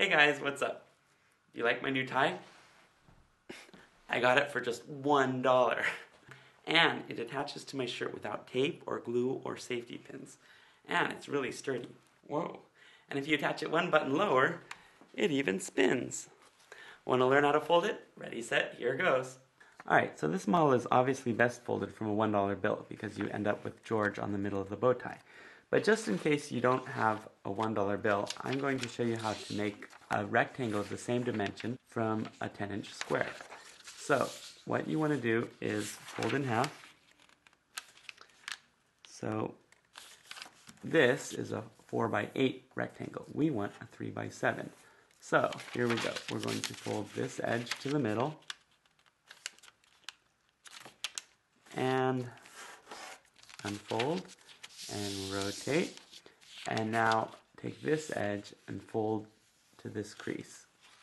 Hey guys, what's up? You like my new tie? I got it for just $1. And it attaches to my shirt without tape or glue or safety pins. And it's really sturdy. Whoa. And if you attach it one button lower, it even spins. Want to learn how to fold it? Ready, set, here goes. Alright, so this model is obviously best folded from a $1 bill because you end up with George on the middle of the bow tie. But just in case you don't have a $1 bill, I'm going to show you how to make a rectangle of the same dimension from a 10-inch square. So, what you want to do is fold in half. So, this is a 4x8 rectangle. We want a 3x7. So, here we go. We're going to fold this edge to the middle and unfold and rotate, and now take this edge and fold to this crease.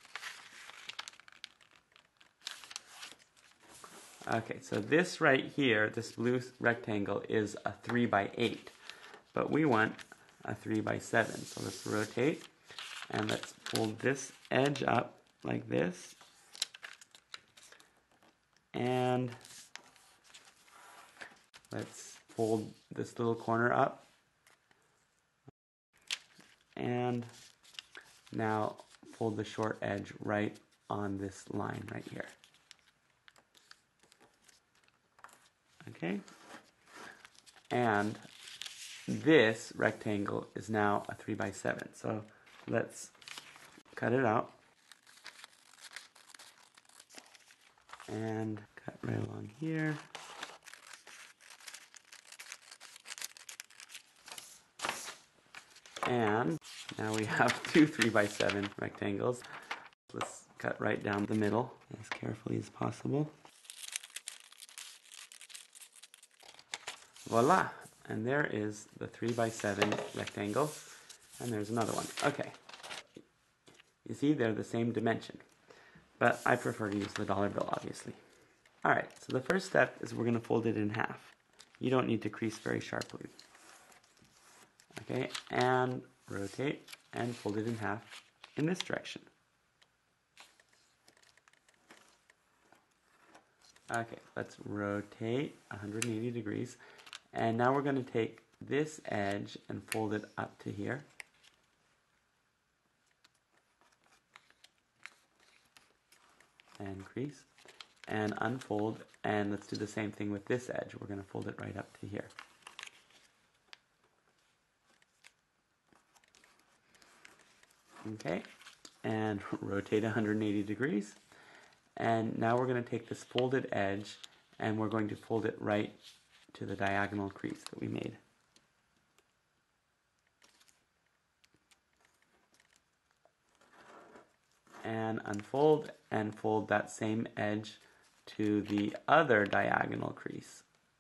Okay, so this right here, this blue rectangle is a 3x8, but we want a 3x7. So let's rotate and let's fold this edge up like this, and let's fold this little corner up, and now fold the short edge right on this line right here. Okay, and this rectangle is now a 3x7. So let's cut it out and cut right along here. And now we have two 3x7 rectangles. Let's cut right down the middle as carefully as possible. Voila! And there is the 3x7 rectangle. And there's another one. Okay. You see, they're the same dimension. But I prefer to use the dollar bill, obviously. Alright, so the first step is we're going to fold it in half. You don't need to crease very sharply. Okay, and rotate and fold it in half in this direction. Okay, let's rotate 180 degrees. And now we're going to take this edge and fold it up to here. And crease. And unfold. And let's do the same thing with this edge. We're going to fold it right up to here. Okay, and rotate 180 degrees. And now we're going to take this folded edge and we're going to fold it right to the diagonal crease that we made. And unfold and fold that same edge to the other diagonal crease.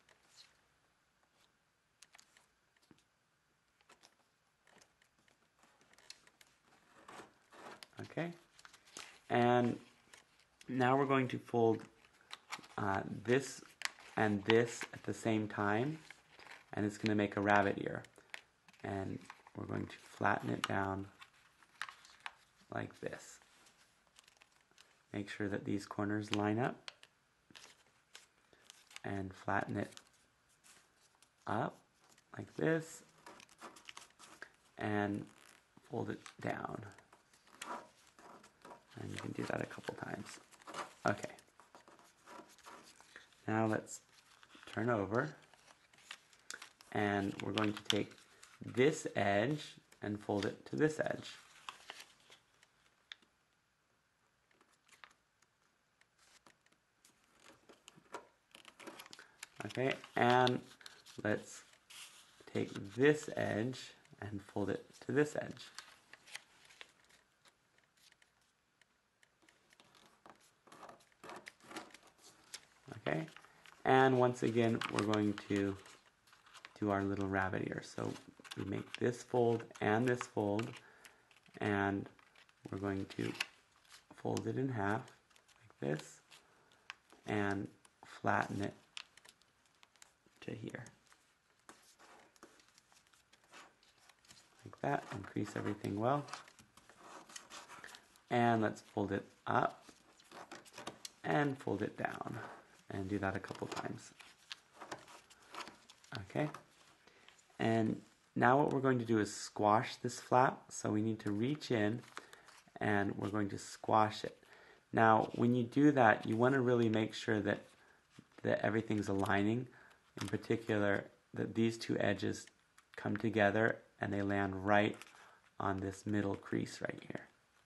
Okay, and now we're going to fold this and this at the same time, and it's going to make a rabbit ear. And we're going to flatten it down like this. Make sure that these corners line up, and flatten it up like this, and fold it down. And you can do that a couple times. Okay. Now let's turn over. And we're going to take this edge and fold it to this edge. Okay, and let's take this edge and fold it to this edge. Okay, and once again we're going to do our little rabbit ear. So we make this fold, and we're going to fold it in half like this and flatten it to here. Like that, and crease everything well. And let's fold it up and fold it down, and do that a couple times. Okay, and now what we're going to do is squash this flap. So we need to reach in and we're going to squash it. Now when you do that, you want to really make sure that everything's aligning. In particular, that these two edges come together and they land right on this middle crease right here.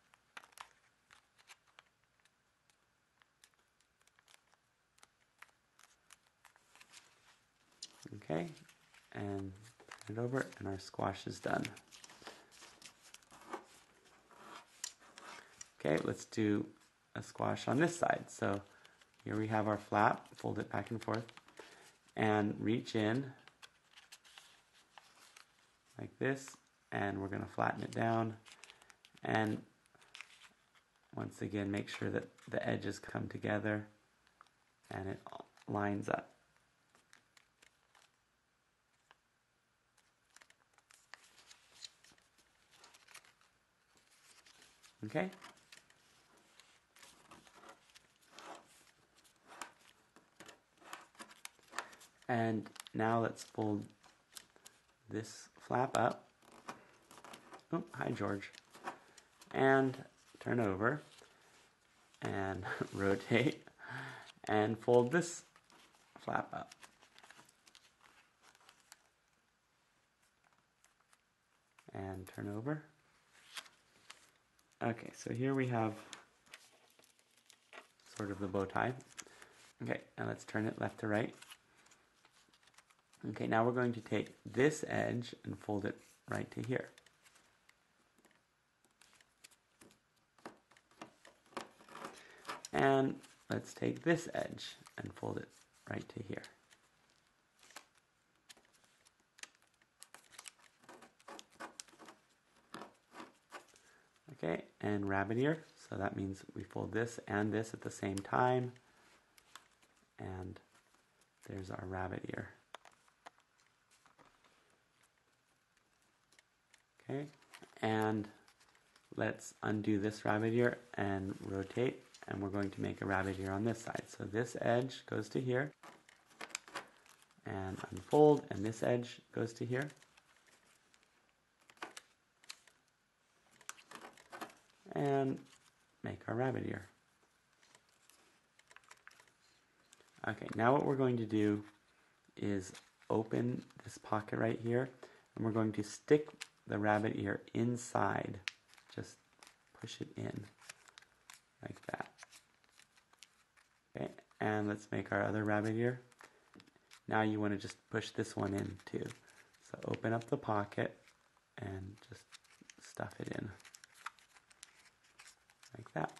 Okay, and turn it over and our squash is done. Okay, let's do a squash on this side. So here we have our flap, fold it back and forth, and reach in like this, and we're going to flatten it down, and once again make sure that the edges come together and it lines up. Okay? And now let's fold this flap up. Oh, hi George. And turn over and rotate and fold this flap up. And turn over. Okay, so here we have sort of the bow tie. Okay, now let's turn it left to right. Okay, now we're going to take this edge and fold it right to here. And let's take this edge and fold it right to here. Okay, and rabbit ear, so that means we fold this and this at the same time, and there's our rabbit ear. Okay, and let's undo this rabbit ear and rotate, and we're going to make a rabbit ear on this side. So this edge goes to here, and unfold, and this edge goes to here. And make our rabbit ear. Okay, now what we're going to do is open this pocket right here, and we're going to stick the rabbit ear inside. Just push it in like that. Okay, and let's make our other rabbit ear. Now you want to just push this one in too. So open up the pocket and just stuff it in. Like that.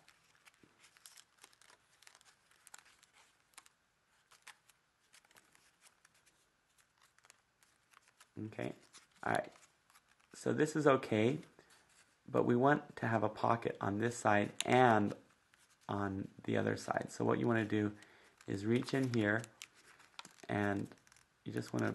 Okay, alright, so this is okay, but we want to have a pocket on this side and on the other side. So what you want to do is reach in here, and you just want to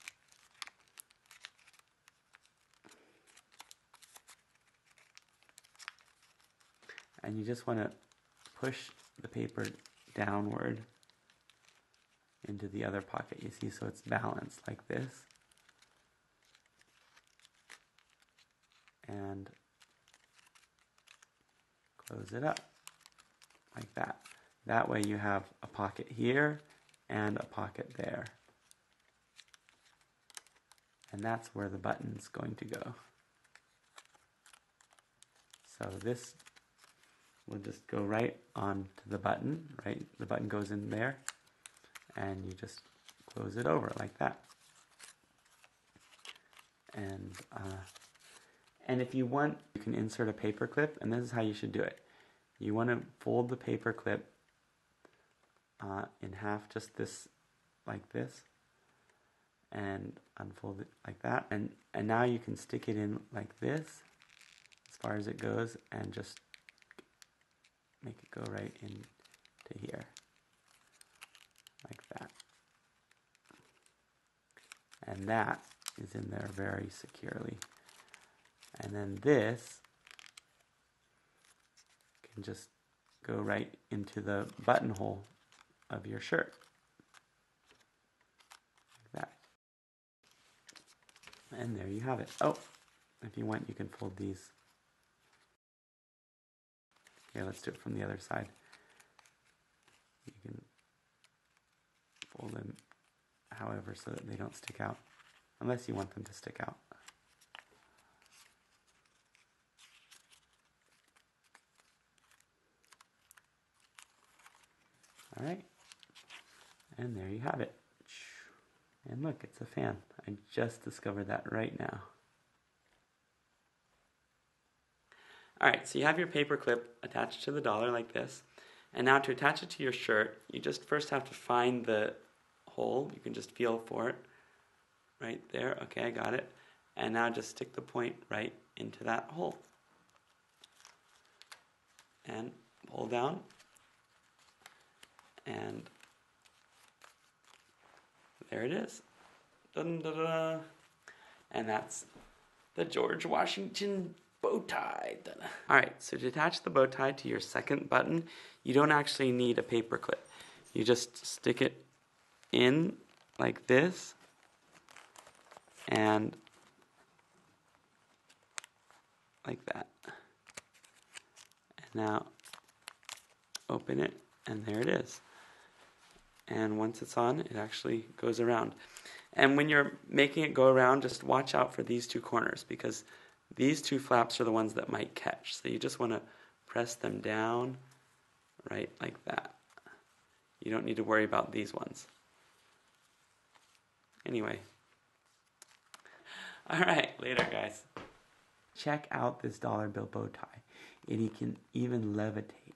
push the paper downward into the other pocket, you see, so it's balanced like this. And close it up like that. That way you have a pocket here and a pocket there. And that's where the button's going to go. So this will just go right onto the button, right? The button goes in there, and you just close it over like that. And if you want, you can insert a paper clip, and this is how you should do it. You want to fold the paper clip in half, just this, like this, and unfold it like that. And now you can stick it in like this, as far as it goes, and just make it go right into here, like that. And that is in there very securely. And then this can just go right into the buttonhole of your shirt. Like that. And there you have it. Oh, if you want, you can fold these. Okay, let's do it from the other side. You can fold them however so that they don't stick out, unless you want them to stick out. All right, and there you have it. And look, it's a fan. I just discovered that right now. All right, so you have your paper clip attached to the dollar like this. And now to attach it to your shirt, you just first have to find the hole. You can just feel for it right there. Okay, I got it. And now just stick the point right into that hole. And pull down. And there it is. Dun, da, da. And that's the George Washington bow tie. Alright, so to attach the bow tie to your second button, you don't actually need a paper clip. You just stick it in like this, and like that. And now open it, and there it is. And once it's on, it actually goes around. And when you're making it go around, just watch out for these two corners, because these two flaps are the ones that might catch. So you just want to press them down right like that. You don't need to worry about these ones. Anyway. Alright, later guys. Check out this dollar bill bow tie. It can even levitate.